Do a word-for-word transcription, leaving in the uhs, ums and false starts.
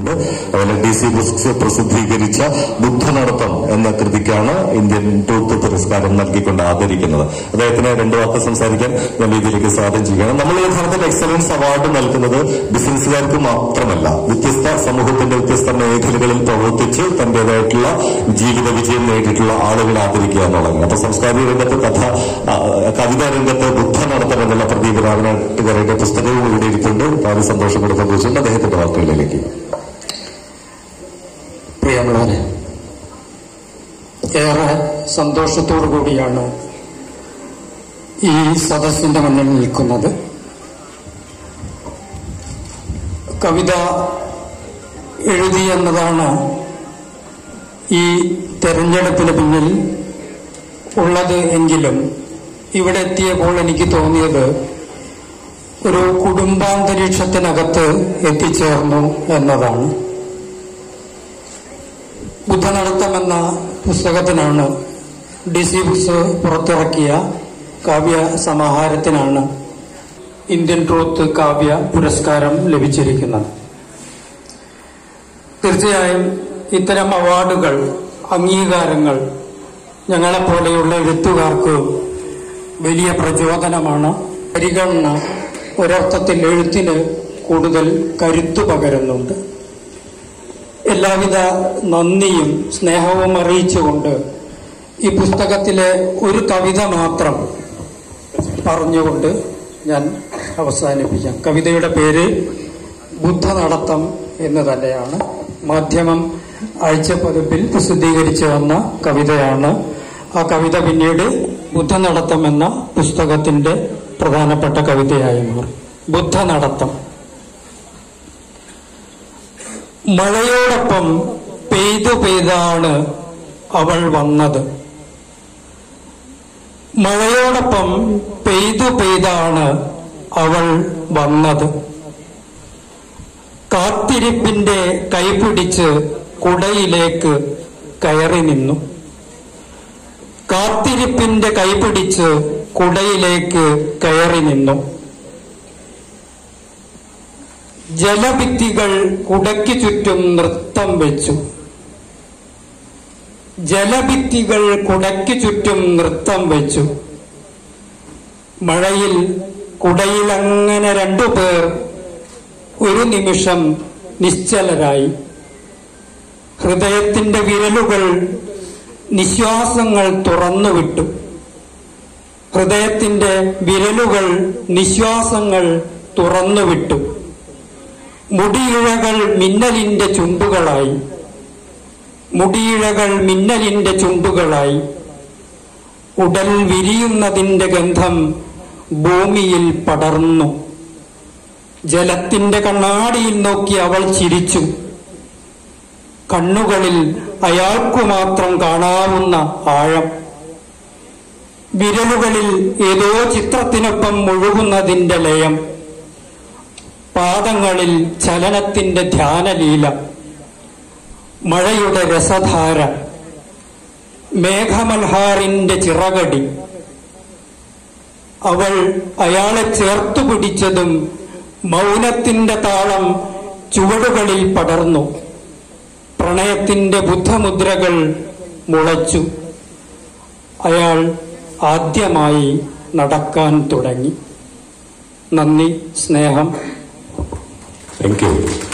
നൽകിയിട്ടുണ്ട്. അതുപോലെ D C books പ്രസിദ്ധീകരിച്ച ബുദ്ധനടത്തം എന്ന കൃതിക്കാണ് ഇന്ത്യൻ ട്രൂത്ത് പുരസ്കാരം നൽകിക്കൊണ്ട് ആദരിക്കുന്നത്. അദ്ദേഹത്തിന് രണ്ടു വാക്ക് സംസാരിക്കാൻ ഞാൻ ഇതിലേക്ക് സ്വാഗതം ചെയ്യുകയാണ്. നമ്മൾ യഥാർത്ഥത്തിൽ എക്സലൻസ് അവാർഡ് നൽകുന്നത് ബിസിനസ്സുകാർക്ക് മാത്രമല്ല, വ്യത്യസ്ത സമൂഹത്തിന്റെ വ്യത്യസ്ത മേഖലകളിൽ പ്രവർത്തിച്ച് തന്റേതായിട്ടുള്ള ജീവിത വിജയം നേടിയിട്ടുള്ള ആളുകളെ ആദരിക്കുക എന്നുള്ളതാണ്. അപ്പൊ സാംസ്കാരിക രംഗത്ത്, കഥ കവിതാ രംഗത്ത് ബുദ്ധനടത്തം എന്നുള്ള പ്രദീപ് രാമനാട്ടുകരയുടെ പുസ്തകവും ഇവിടെ ഇരിപ്പുണ്ട്. വളരെ സന്തോഷം കൂടെ പങ്കുവച്ചുകൊണ്ട് അദ്ദേഹത്തിന്റെ വാക്കുകളിലേക്ക്. പ്രിയമുള്ളവരെ, ഏറെ സന്തോഷത്തോടു കൂടിയാണ് ഈ സദസ്സിന്റെ മുന്നിൽ നിൽക്കുന്നത്. കവിത എഴുതി എന്നതാണ് ഈ തെരഞ്ഞെടുപ്പിന് പിന്നിൽ ഉള്ളത് എങ്കിലും ഇവിടെ എത്തിയപ്പോൾ എനിക്ക് തോന്നിയത് ഒരു കുടുംബാന്തരീക്ഷത്തിനകത്ത് എത്തിച്ചേർന്നു എന്നതാണ്. ബുദ്ധനടത്തം എന്ന പുസ്തകത്തിനാണ്, ഡി സി ബുക്സ് പുറത്തിറക്കിയ കാവ്യ സമാഹാരത്തിനാണ് ഇന്ത്യൻ ട്രൂത്ത് കാവ്യ പുരസ്കാരം ലഭിച്ചിരിക്കുന്നത്. തീർച്ചയായും ഇത്തരം അവാർഡുകൾ, അംഗീകാരങ്ങൾ ഞങ്ങളെപ്പോലെയുള്ള എഴുത്തുകാർക്ക് വലിയ പ്രചോദനമാണ്. പരിഗണന ഒരർത്ഥത്തിൽ എഴുത്തിന് കൂടുതൽ കരുത്തു പകരുന്നുണ്ട്. എല്ലാവിധ നന്ദിയും സ്നേഹവും അറിയിച്ചുകൊണ്ട് ഈ പുസ്തകത്തിലെ ഒരു കവിത മാത്രം പറഞ്ഞുകൊണ്ട് ഞാൻ അവസാനിപ്പിക്കാം. കവിതയുടെ പേര് ബുദ്ധനടത്തം എന്ന് തന്നെയാണ്. മാധ്യമം ആഴ്ചപ്പതിപ്പിൽ പ്രസിദ്ധീകരിച്ചു വന്ന കവിതയാണ്. ആ കവിത പിന്നീട് ബുദ്ധനടത്തം എന്ന പുസ്തകത്തിന്റെ പ്രധാനപ്പെട്ട കവിതയായി മാറി. ബുദ്ധനടത്തം. മഴയോടൊപ്പം പെയ്തു പെയ്താണ് അവൾ വന്നത്. മഴയോടൊപ്പം പെയ്തു പെയ്താണ് അവൾ വന്നത്. കാത്തിരിപ്പിന്റെ കൈപിടിച്ച് കുടയിലേക്ക് കയറി നിന്നു. കാത്തിരിപ്പിന്റെ കൈപിടിച്ച് കുടയിലേക്ക് കയറി നിന്നു. ജലഭിത്തികൾ കുടയ്ക്ക് ചുറ്റും നൃത്തം വെച്ചു. ജലഭിത്തികൾ കുടയ്ക്ക് ചുറ്റും നൃത്തം വെച്ചു. മഴയിൽ കുടയിലങ്ങനെ രണ്ടുപേർ ഒരു നിമിഷം നിശ്ചലരായി. ഹൃദയത്തിന്റെ വിരലുകൾ നിശ്വാസങ്ങൾ തുറന്നുവിട്ടു. ഹൃദയത്തിന്റെ വിരലുകൾ നിശ്വാസങ്ങൾ തുറന്നുവിട്ടു. മുടിയിഴകൾ മിന്നലിന്റെ ചുണ്ടുകളായി. മുടിയിഴകൾ മിന്നലിന്റെ ചുണ്ടുകളായി. ഉടൽ വിരിയുന്നതിന്റെ ഗന്ധം ഭൂമിയിൽ പടർന്നു. ജലത്തിന്റെ കണ്ണാടിയിൽ നോക്കി അവൾ ചിരിച്ചു. കണ്ണുകളിൽ അയാൾക്കു മാത്രം കാണാവുന്ന ആഴം. വിരലുകളിൽ ഏതോ ചിത്രത്തിനൊപ്പം മുഴുകുന്നതിന്റെ ലയം. പാദങ്ങളിൽ ചലനത്തിന്റെ ധ്യാനലീല. മഴയുടെ രസധാര. മേഘമൽഹാറിന്റെ ചിറകടി. അവൾ അയാളെ ചേർത്തു പിടിച്ചതും മൗനത്തിന്റെ താളം ചുവടുകളിൽ പടർന്നു. പ്രണയത്തിന്റെ ബുദ്ധമുദ്രകൾ മുളച്ചു. അയാൾ ആദ്യമായി നടക്കാൻ തുടങ്ങി. നന്ദി, സ്നേഹം. Thank U.